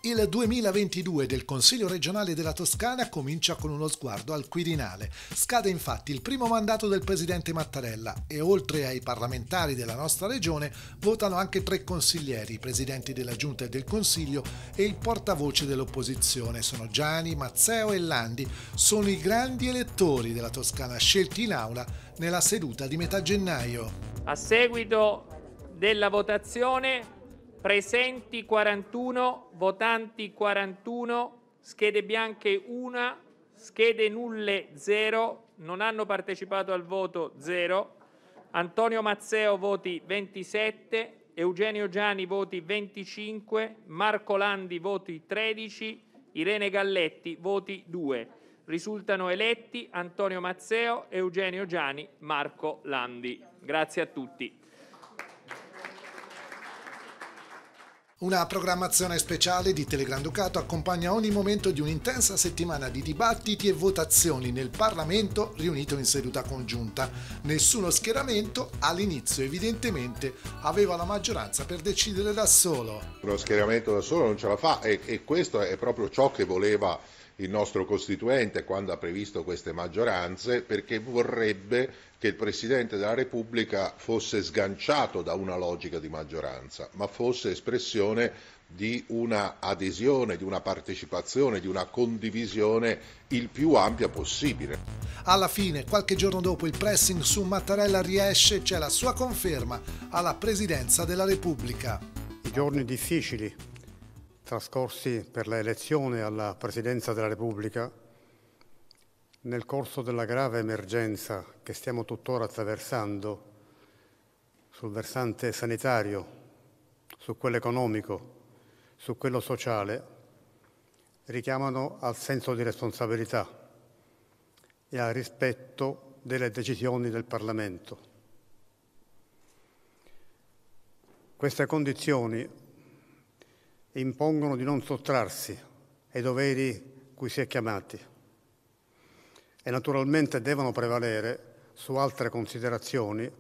Il 2022 del Consiglio regionale della Toscana comincia con uno sguardo al Quirinale. Scade infatti il primo mandato del presidente Mattarella e oltre ai parlamentari della nostra regione votano anche 3 consiglieri, i presidenti della Giunta e del Consiglio e il portavoce dell'opposizione. Sono Giani, Mazzeo e Landi. Sono i grandi elettori della Toscana scelti in aula nella seduta di metà gennaio. A seguito della votazione, presenti 41, votanti 41, schede bianche 1, schede nulle 0, non hanno partecipato al voto 0, Antonio Mazzeo voti 27, Eugenio Giani voti 25, Marco Landi voti 13, Irene Galletti voti 2. Risultano eletti Antonio Mazzeo, Eugenio Giani, Marco Landi. Grazie a tutti. Una programmazione speciale di Telegranducato accompagna ogni momento di un'intensa settimana di dibattiti e votazioni nel Parlamento riunito in seduta congiunta. Nessuno schieramento all'inizio evidentemente aveva la maggioranza per decidere da solo. Uno schieramento da solo non ce la fa e questo è proprio ciò che voleva il nostro Costituente quando ha previsto queste maggioranze, perché vorrebbe che il Presidente della Repubblica fosse sganciato da una logica di maggioranza, ma fosse espressione di una adesione, di una partecipazione, di una condivisione il più ampia possibile. Alla fine, qualche giorno dopo il pressing su Mattarella riesce, c'è la sua conferma alla Presidenza della Repubblica. I giorni difficili trascorsi per l'elezione alla Presidenza della Repubblica, nel corso della grave emergenza che stiamo tuttora attraversando sul versante sanitario, su quello economico, su quello sociale, richiamano al senso di responsabilità e al rispetto delle decisioni del Parlamento. Queste condizioni impongono di non sottrarsi ai doveri cui si è chiamati e naturalmente devono prevalere su altre considerazioni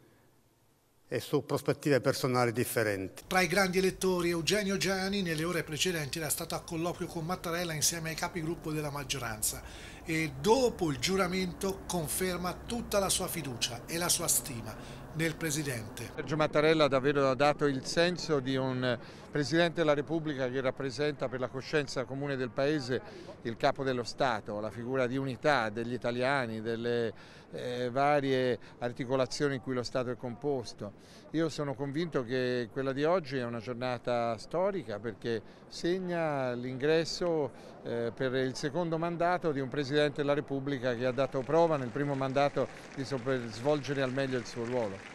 e su prospettive personali differenti. Tra i grandi elettori Eugenio Giani nelle ore precedenti era stato a colloquio con Mattarella insieme ai capigruppo della maggioranza e dopo il giuramento conferma tutta la sua fiducia e la sua stima nel Presidente. Sergio Mattarella davvero ha dato il senso di un Presidente della Repubblica che rappresenta per la coscienza comune del Paese il Capo dello Stato, la figura di unità degli italiani, delle varie articolazioni in cui lo Stato è composto. Io sono convinto che quella di oggi è una giornata storica perché segna l'ingresso per il secondo mandato di un Presidente della Repubblica che ha dato prova nel primo mandato di saper svolgere al meglio il suo ruolo.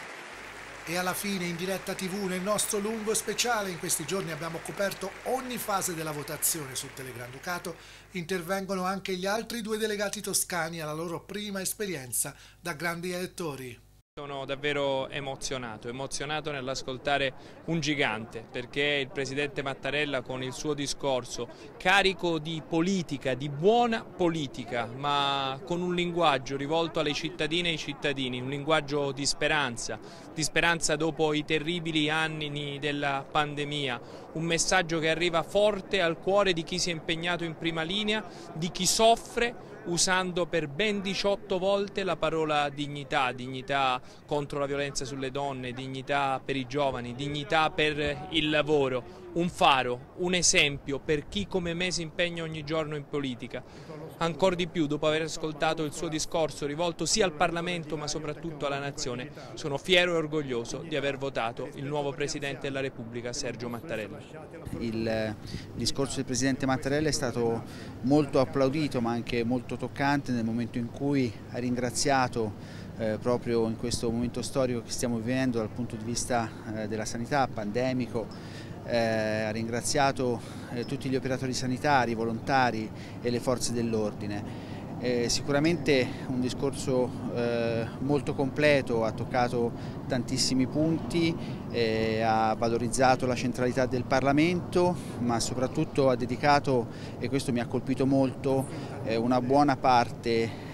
E alla fine in diretta TV nel nostro lungo speciale in questi giorni abbiamo coperto ogni fase della votazione sul Telegranducato, intervengono anche gli altri 2 delegati toscani alla loro prima esperienza da grandi elettori. Sono davvero emozionato nell'ascoltare un gigante perché il Presidente Mattarella con il suo discorso carico di politica, di buona politica, ma con un linguaggio rivolto alle cittadine e ai cittadini, un linguaggio di speranza dopo i terribili anni della pandemia, un messaggio che arriva forte al cuore di chi si è impegnato in prima linea, di chi soffre, usando per ben 18 volte la parola dignità, dignità contro la violenza sulle donne, dignità per i giovani, dignità per il lavoro, un faro, un esempio per chi come me si impegna ogni giorno in politica. Ancor di più, dopo aver ascoltato il suo discorso rivolto sia al Parlamento ma soprattutto alla Nazione, sono fiero e orgoglioso di aver votato il nuovo Presidente della Repubblica, Sergio Mattarella. Il discorso del Presidente Mattarella è stato molto applaudito ma anche molto toccante nel momento in cui ha ringraziato proprio in questo momento storico che stiamo vivendo dal punto di vista della sanità pandemico, ha ringraziato tutti gli operatori sanitari, i volontari e le forze dell'ordine. Sicuramente un discorso molto completo, ha toccato tantissimi punti, ha valorizzato la centralità del Parlamento, ma soprattutto ha dedicato, e questo mi ha colpito molto, una buona parte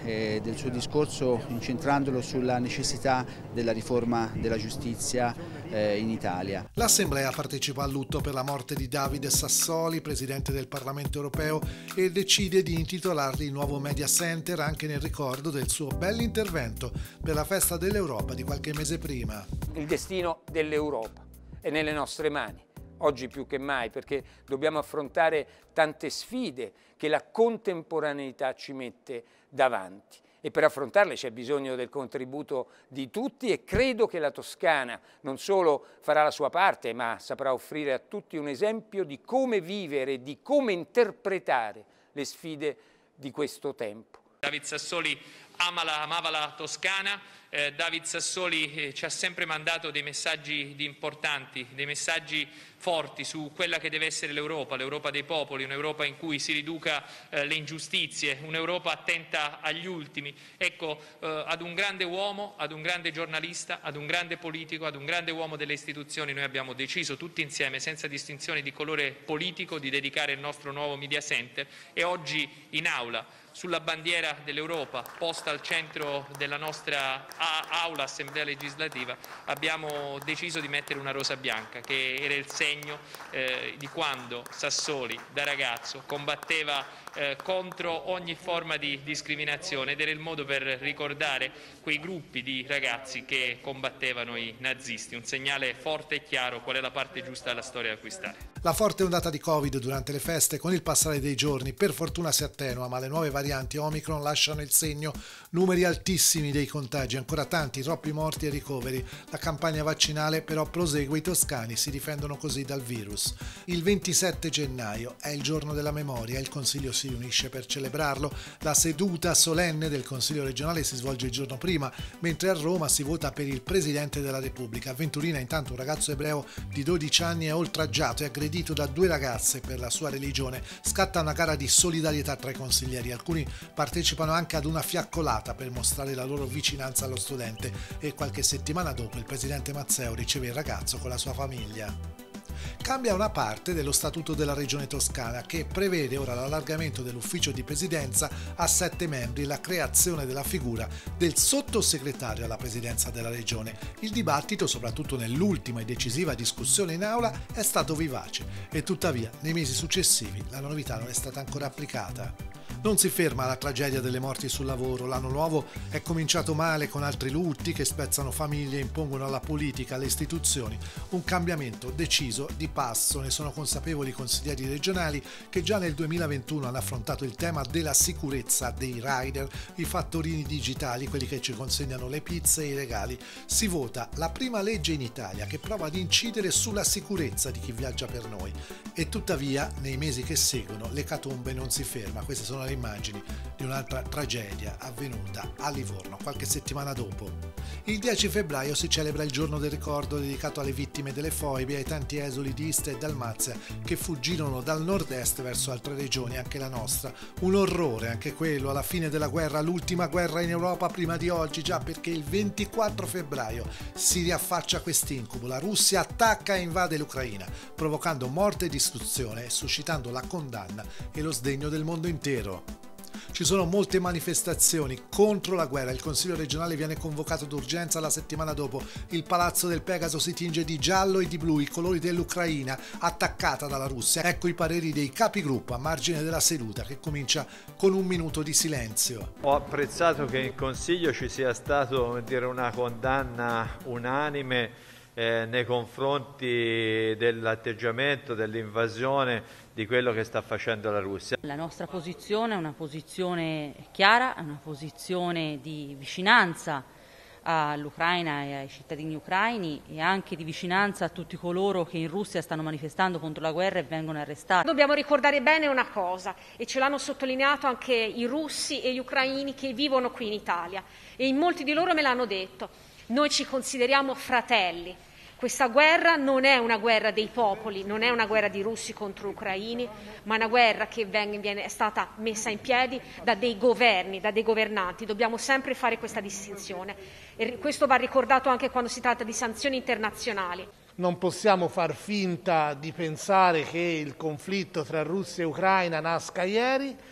del suo discorso incentrandolo sulla necessità della riforma della giustizia in Italia. L'Assemblea partecipa al lutto per la morte di David Sassoli, presidente del Parlamento europeo, e decide di intitolargli il nuovo Media Center anche nel ricordo del suo bell'intervento per la festa dell'Europa di qualche mese prima. Il destino dell'Europa è nelle nostre mani, oggi più che mai, perché dobbiamo affrontare tante sfide che la contemporaneità ci mette davanti. E per affrontarle c'è bisogno del contributo di tutti e credo che la Toscana non solo farà la sua parte, ma saprà offrire a tutti un esempio di come vivere, di come interpretare le sfide di questo tempo. David Sassoli amava la Toscana, David Sassoli ci ha sempre mandato dei messaggi importanti, dei messaggi forti su quella che deve essere l'Europa dei popoli, un'Europa in cui si riduca le ingiustizie, un'Europa attenta agli ultimi. Ecco, ad un grande uomo, ad un grande giornalista, ad un grande politico, ad un grande uomo delle istituzioni noi abbiamo deciso tutti insieme, senza distinzioni di colore politico, di dedicare il nostro nuovo Media Center e oggi in aula, sulla bandiera dell'Europa, posta al centro della nostra aula, Assemblea legislativa, abbiamo deciso di mettere una rosa bianca, che era il segno di quando Sassoli, da ragazzo, combatteva contro ogni forma di discriminazione ed era il modo per ricordare quei gruppi di ragazzi che combattevano i nazisti, un segnale forte e chiaro qual è la parte giusta della storia da acquistare. La forte ondata di Covid durante le feste con il passare dei giorni per fortuna si attenua, ma le nuove varianti Omicron lasciano il segno, numeri altissimi dei contagi, ancora tanti, troppi morti e ricoveri. La campagna vaccinale però prosegue, i toscani si difendono così dal virus. Il 27 gennaio è il giorno della memoria, il Consiglio si riunisce per celebrarlo. La seduta solenne del Consiglio regionale si svolge il giorno prima, mentre a Roma si vota per il Presidente della Repubblica. A Venturina intanto un ragazzo ebreo di 12 anni è oltraggiato e aggredito da 2 ragazze per la sua religione. Scatta una gara di solidarietà tra i consiglieri, alcuni partecipano anche ad una fiaccolata per mostrare la loro vicinanza allo studente e qualche settimana dopo il presidente Mazzeo riceve il ragazzo con la sua famiglia. Cambia una parte dello Statuto della Regione Toscana che prevede ora l'allargamento dell'ufficio di presidenza a 7 membri e la creazione della figura del sottosegretario alla presidenza della Regione. Il dibattito, soprattutto nell'ultima e decisiva discussione in aula, è stato vivace e tuttavia nei mesi successivi la novità non è stata ancora applicata. Non si ferma la tragedia delle morti sul lavoro, l'anno nuovo è cominciato male con altri lutti che spezzano famiglie e impongono alla politica, alle istituzioni un cambiamento deciso di passo. Ne sono consapevoli i consiglieri regionali che già nel 2021 hanno affrontato il tema della sicurezza dei rider, i fattorini digitali, quelli che ci consegnano le pizze e i regali. Si vota la prima legge in Italia che prova ad incidere sulla sicurezza di chi viaggia per noi e tuttavia nei mesi che seguono l'ecatombe non si ferma. Queste sono le immagini di un'altra tragedia avvenuta a Livorno qualche settimana dopo. Il 10 febbraio si celebra il giorno del ricordo dedicato alle vittime delle foibe e ai tanti esuli di Istria e Dalmazia che fuggirono dal nord-est verso altre regioni, anche la nostra. Un orrore anche quello alla fine della guerra, l'ultima guerra in Europa prima di oggi, già perché il 24 febbraio si riaffaccia quest'incubo. La Russia attacca e invade l'Ucraina, provocando morte e distruzione e suscitando la condanna e lo sdegno del mondo intero. Ci sono molte manifestazioni contro la guerra, il Consiglio regionale viene convocato d'urgenza la settimana dopo, il Palazzo del Pegaso si tinge di giallo e di blu, i colori dell'Ucraina attaccata dalla Russia. Ecco i pareri dei capigruppo a margine della seduta che comincia con un minuto di silenzio. Ho apprezzato che in Consiglio ci sia stato una condanna unanime nei confronti dell'atteggiamento, dell'invasione di quello che sta facendo la Russia. La nostra posizione è una posizione chiara, è una posizione di vicinanza all'Ucraina e ai cittadini ucraini e anche di vicinanza a tutti coloro che in Russia stanno manifestando contro la guerra e vengono arrestati. Dobbiamo ricordare bene una cosa, e ce l'hanno sottolineato anche i russi e gli ucraini che vivono qui in Italia, e in molti di loro me l'hanno detto: noi ci consideriamo fratelli. Questa guerra non è una guerra dei popoli, non è una guerra di russi contro ucraini, ma una guerra che è stata messa in piedi da dei governi, da dei governanti. Dobbiamo sempre fare questa distinzione e questo va ricordato anche quando si tratta di sanzioni internazionali. Non possiamo far finta di pensare che il conflitto tra Russia e Ucraina nasca ieri.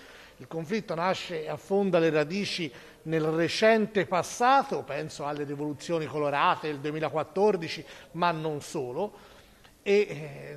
Il conflitto nasce e affonda le radici nel recente passato, penso alle rivoluzioni colorate del 2014, ma non solo, e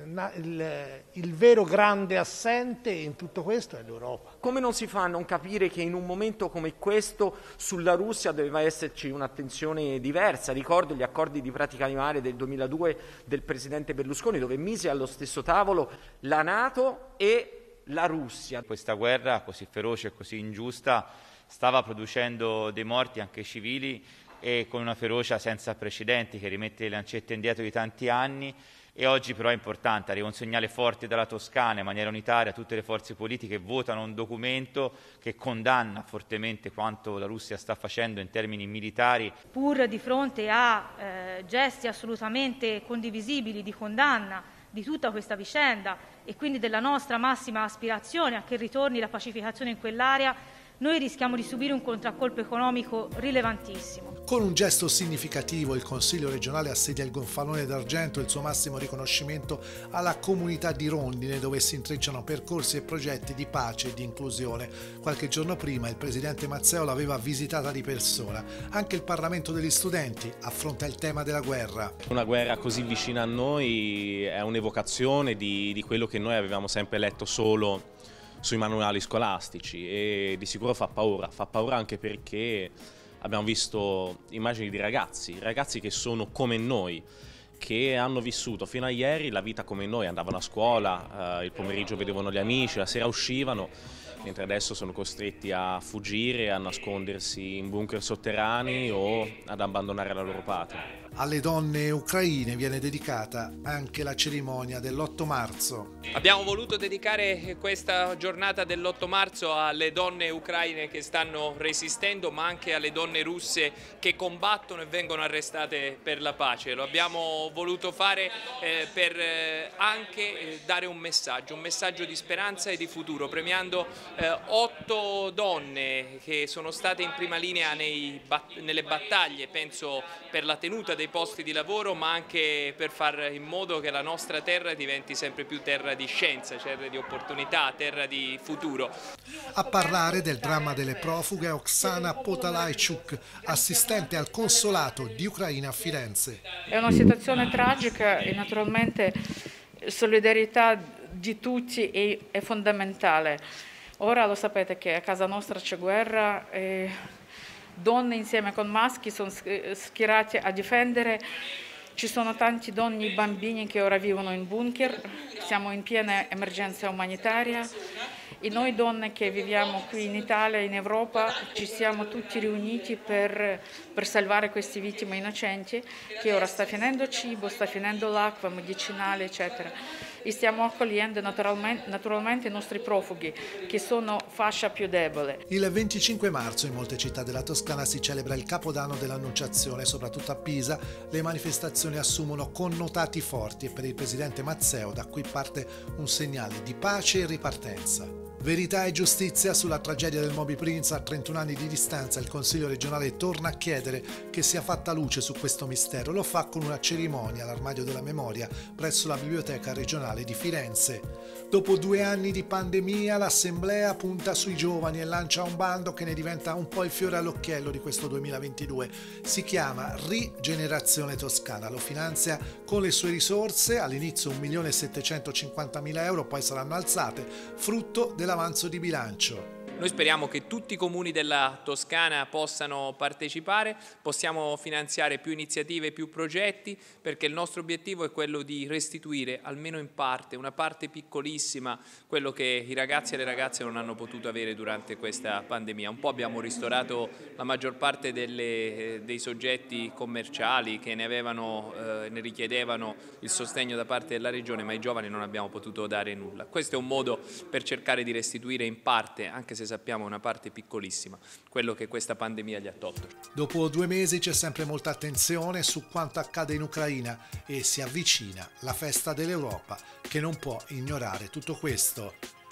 il vero grande assente in tutto questo è l'Europa. Come non si fa a non capire che in un momento come questo sulla Russia doveva esserci un'attenzione diversa? Ricordo gli accordi di pratica di mare del 2002 del presidente Berlusconi, dove mise allo stesso tavolo la NATO e la Russia. Questa guerra così feroce e così ingiusta stava producendo dei morti anche civili e con una ferocia senza precedenti che rimette le lancette indietro di tanti anni. E oggi però è importante arriva un segnale forte dalla Toscana in maniera unitaria, tutte le forze politiche votano un documento che condanna fortemente quanto la Russia sta facendo in termini militari. Pur di fronte a gesti assolutamente condivisibili di condanna di tutta questa vicenda e quindi della nostra massima aspirazione a che ritorni la pacificazione in quell'area, noi rischiamo di subire un contraccolpo economico rilevantissimo. Con un gesto significativo il Consiglio regionale assedia il Gonfalone d'Argento e il suo massimo riconoscimento alla comunità di Rondine, dove si intrecciano percorsi e progetti di pace e di inclusione. Qualche giorno prima il presidente Mazzeo l'aveva visitata di persona. Anche il Parlamento degli studenti affronta il tema della guerra. Una guerra così vicina a noi è un'evocazione di quello che noi avevamo sempre letto solo sui manuali scolastici e di sicuro fa paura anche perché abbiamo visto immagini di ragazzi che sono come noi, che hanno vissuto fino a ieri la vita come noi, andavano a scuola, il pomeriggio vedevano gli amici, la sera uscivano, mentre adesso sono costretti a fuggire, a nascondersi in bunker sotterranei o ad abbandonare la loro patria. Alle donne ucraine viene dedicata anche la cerimonia dell'8 marzo. Abbiamo voluto dedicare questa giornata dell'8 marzo alle donne ucraine che stanno resistendo, ma anche alle donne russe che combattono e vengono arrestate per la pace. Lo abbiamo voluto fare per anche dare un messaggio di speranza e di futuro, premiando 8 donne che sono state in prima linea nelle battaglie, penso per la tenuta dei posti di lavoro, ma anche per fare in modo che la nostra terra diventi sempre più terra di scienza, terra di opportunità, terra di futuro. A parlare del dramma delle profughe è Oksana Potalajchuk, assistente al consolato di Ucraina a Firenze. È una situazione tragica e naturalmente solidarietà di tutti è fondamentale. Ora lo sapete che a casa nostra c'è guerra e donne insieme con maschi sono schierati a difendere. Ci sono tanti donne e bambini che ora vivono in bunker, siamo in piena emergenza umanitaria e noi donne che viviamo qui in Italia, in Europa, ci siamo tutti riuniti per salvare queste vittime innocenti, che ora sta finendo cibo, sta finendo l'acqua, medicinale, eccetera. E stiamo accogliendo naturalmente i nostri profughi, che sono fascia più debole. Il 25 marzo in molte città della Toscana si celebra il Capodanno dell'Annunciazione, soprattutto a Pisa le manifestazioni assumono connotati forti e per il presidente Mazzeo da qui parte un segnale di pace e ripartenza. Verità e giustizia sulla tragedia del Moby Prince. A 31 anni di distanza il Consiglio regionale torna a chiedere che sia fatta luce su questo mistero. Lo fa con una cerimonia all'Armadio della Memoria presso la Biblioteca regionale di Firenze. Dopo 2 anni di pandemia l'Assemblea punta sui giovani e lancia un bando che ne diventa un po' il fiore all'occhiello di questo 2022. Si chiama Rigenerazione Toscana, lo finanzia con le sue risorse, all'inizio 1.750.000 euro, poi saranno alzate, frutto dell'avanzo di bilancio. Noi speriamo che tutti i comuni della Toscana possano partecipare, possiamo finanziare più iniziative, più progetti, perché il nostro obiettivo è quello di restituire almeno in parte, una parte piccolissima, quello che i ragazzi e le ragazze non hanno potuto avere durante questa pandemia. Un po' abbiamo ristorato la maggior parte dei soggetti commerciali che ne richiedevano il sostegno da parte della Regione, ma ai giovani non abbiamo potuto dare nulla. Questo è un modo per cercare di restituire in parte, anche se sappiamo una parte piccolissima, quello che questa pandemia gli ha tolto. Dopo 2 mesi c'è sempre molta attenzione su quanto accade in Ucraina e si avvicina la festa dell'Europa che non può ignorare tutto questo.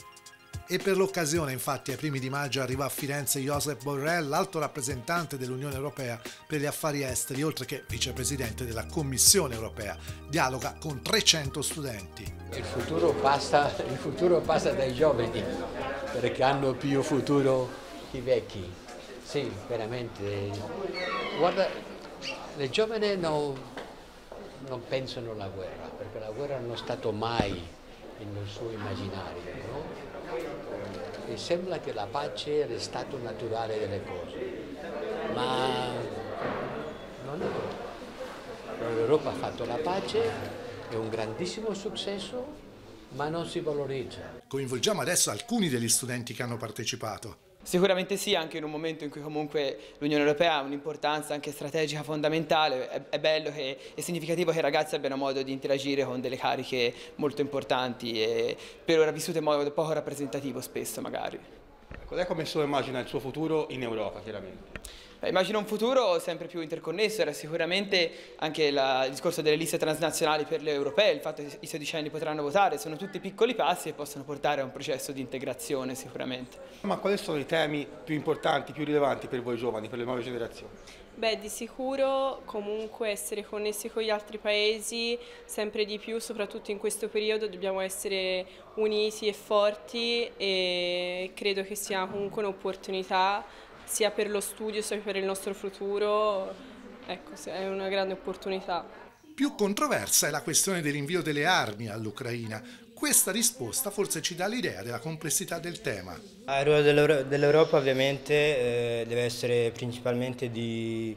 E per l'occasione, infatti, ai primi di maggio arriva a Firenze Josep Borrell, l'alto rappresentante dell'Unione Europea per gli affari esteri, oltre che vicepresidente della Commissione Europea. Dialoga con 300 studenti. Il futuro passa dai giovani. perché hanno più futuro i vecchi. Sì, veramente. Guarda, le giovani non pensano alla guerra, perché la guerra non è stato mai nel suo immaginario, no? E sembra che la pace è stato naturale delle cose, ma non è vero. L'Europa ha fatto la pace, è un grandissimo successo, ma non si valorizza. Coinvolgiamo adesso alcuni degli studenti che hanno partecipato. Sicuramente sì, anche in un momento in cui comunque l'Unione Europea ha un'importanza anche strategica fondamentale, è bello e significativo che i ragazzi abbiano modo di interagire con delle cariche molto importanti e per ora vissute in modo poco rappresentativo spesso magari. Cos'è come se immagina il suo futuro in Europa, chiaramente? Immagino un futuro sempre più interconnesso, era sicuramente anche il discorso delle liste transnazionali per le europee, il fatto che i sedicenni potranno votare, sono tutti piccoli passi che possono portare a un processo di integrazione sicuramente. Ma quali sono i temi più importanti, più rilevanti per voi giovani, per le nuove generazioni? Beh, di sicuro comunque essere connessi con gli altri paesi sempre di più, soprattutto in questo periodo dobbiamo essere uniti e forti e credo che sia comunque un'opportunità sia per lo studio sia per il nostro futuro, ecco, è una grande opportunità. Più controversa è la questione dell'invio delle armi all'Ucraina. Questa risposta forse ci dà l'idea della complessità del tema. Il ruolo dell'Europa ovviamente deve essere principalmente di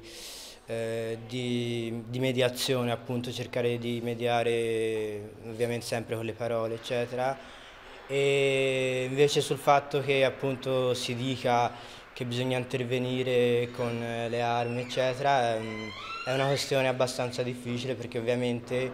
mediazione, appunto cercare di mediare ovviamente sempre con le parole eccetera, e invece sul fatto che appunto si dica che bisogna intervenire con le armi eccetera è una questione abbastanza difficile, perché ovviamente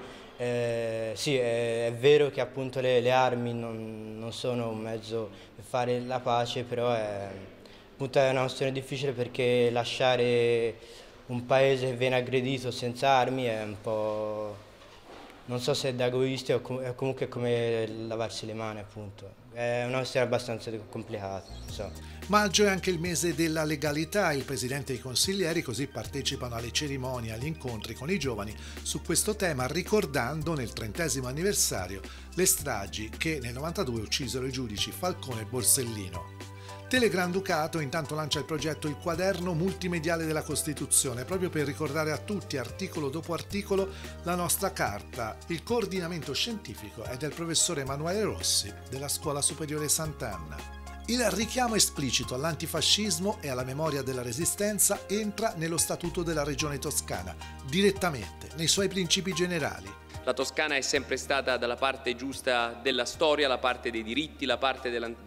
sì, è vero che appunto le armi non sono un mezzo per fare la pace, però appunto è una questione difficile, perché lasciare un paese che viene aggredito senza armi è un po', non so se è da egoisti o comunque come lavarsi le mani, appunto. È una questione abbastanza complicata, insomma. Maggio è anche il mese della legalità. Il presidente e i consiglieri così partecipano alle cerimonie e agli incontri con i giovani su questo tema, ricordando nel 30° anniversario le stragi che nel 92 uccisero i giudici Falcone e Borsellino. Telegranducato intanto lancia il progetto Il quaderno multimediale della Costituzione, proprio per ricordare a tutti, articolo dopo articolo, la nostra carta. Il coordinamento scientifico è del professore Emanuele Rossi della Scuola Superiore Sant'Anna. Il richiamo esplicito all'antifascismo e alla memoria della Resistenza entra nello Statuto della Regione Toscana, direttamente nei suoi principi generali. La Toscana è sempre stata dalla parte giusta della storia, la parte dei diritti, la parte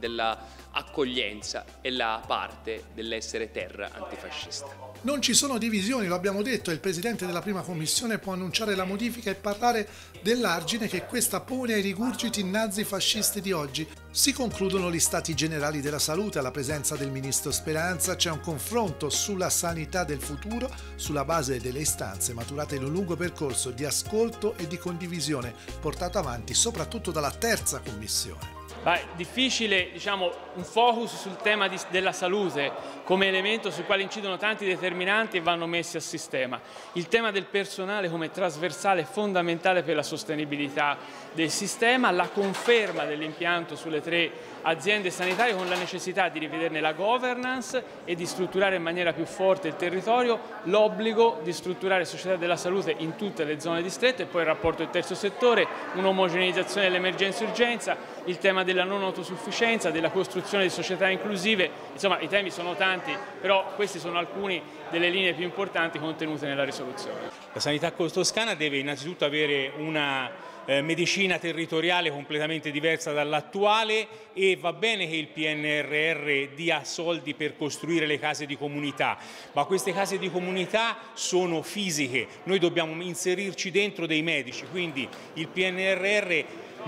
dell'accoglienza e la parte dell'essere terra antifascista. Non ci sono divisioni, lo abbiamo detto, e il Presidente della Prima Commissione può annunciare la modifica e parlare dell'argine che questa pone ai rigurgiti nazi-fascisti di oggi. Si concludono gli Stati Generali della Salute alla presenza del Ministro Speranza, c'è un confronto sulla sanità del futuro sulla base delle istanze maturate in un lungo percorso di ascolto e di condivisione portato avanti soprattutto dalla Terza Commissione. È difficile, un focus sul tema della salute come elemento sul quale incidono tanti determinanti e vanno messi a sistema. Il tema del personale come trasversale è fondamentale per la sostenibilità del sistema, la conferma dell'impianto sulle 3 aziende sanitarie con la necessità di rivederne la governance e di strutturare in maniera più forte il territorio, l'obbligo di strutturare società della salute in tutte le zone distrette e poi il rapporto del terzo settore, un'omogeneizzazione dell'emergenza e urgenza, il tema della non autosufficienza, della costruzione di società inclusive, insomma i temi sono tanti, però questi sono alcuni delle linee più importanti contenute nella risoluzione. La sanità toscana deve innanzitutto avere una medicina territoriale completamente diversa dall'attuale, e va bene che il PNRR dia soldi per costruire le case di comunità, ma queste case di comunità sono fisiche, noi dobbiamo inserirci dentro dei medici, quindi il PNRR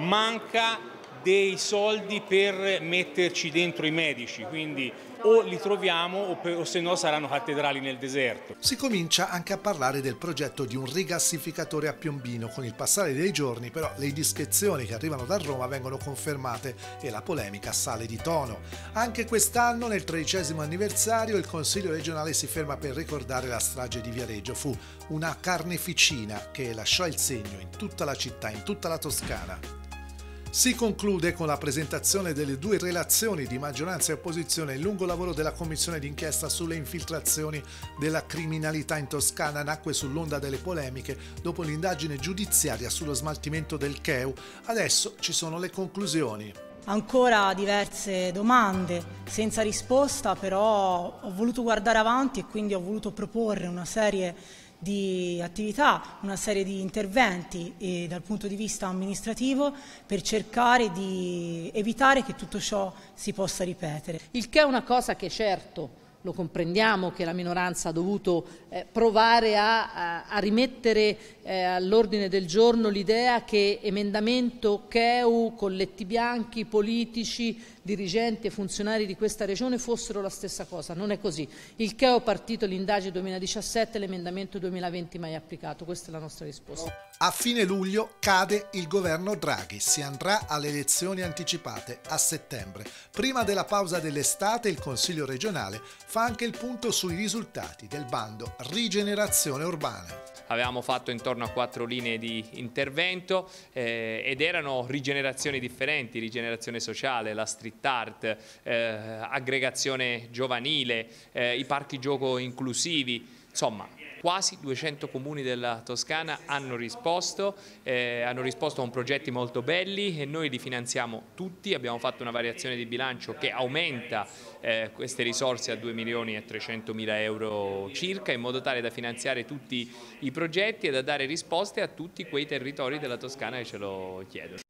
manca dei soldi per metterci dentro i medici, quindi o li troviamo o se no saranno cattedrali nel deserto. Si comincia anche a parlare del progetto di un rigassificatore a Piombino. Con il passare dei giorni però le indiscrezioni che arrivano da Roma vengono confermate e la polemica sale di tono. Anche quest'anno, nel 13° anniversario, il Consiglio regionale si ferma per ricordare la strage di Viareggio. Fu una carneficina che lasciò il segno in tutta la città, in tutta la Toscana. Si conclude con la presentazione delle 2 relazioni di maggioranza e opposizione. Il lungo lavoro della commissione d'inchiesta sulle infiltrazioni della criminalità in Toscana nacque sull'onda delle polemiche dopo l'indagine giudiziaria sullo smaltimento del Cheu. Adesso ci sono le conclusioni. Ancora diverse domande senza risposta, però ho voluto guardare avanti e quindi ho voluto proporre una serie di attività, una serie di interventi dal punto di vista amministrativo per cercare di evitare che tutto ciò si possa ripetere. Il che è una cosa che certo lo comprendiamo che la minoranza ha dovuto provare a rimettere all'ordine del giorno l'idea che emendamento, Cheu, colletti bianchi, politici, dirigenti e funzionari di questa regione fossero la stessa cosa. Non è così. Il Cheu è partito l'indagine 2017, l'emendamento 2020 mai applicato. Questa è la nostra risposta. A fine luglio cade il governo Draghi, si andrà alle elezioni anticipate a settembre. Prima della pausa dell'estate il Consiglio regionale fa anche il punto sui risultati del bando Rigenerazione Urbana. Avevamo fatto intorno a 4 linee di intervento ed erano rigenerazioni differenti, rigenerazione sociale, la street art, aggregazione giovanile, i parchi gioco inclusivi, insomma. Quasi 200 comuni della Toscana hanno risposto con progetti molto belli e noi li finanziamo tutti. Abbiamo fatto una variazione di bilancio che aumenta queste risorse a 2.300.000 euro circa, in modo tale da finanziare tutti i progetti e da dare risposte a tutti quei territori della Toscana che ce lo chiedono.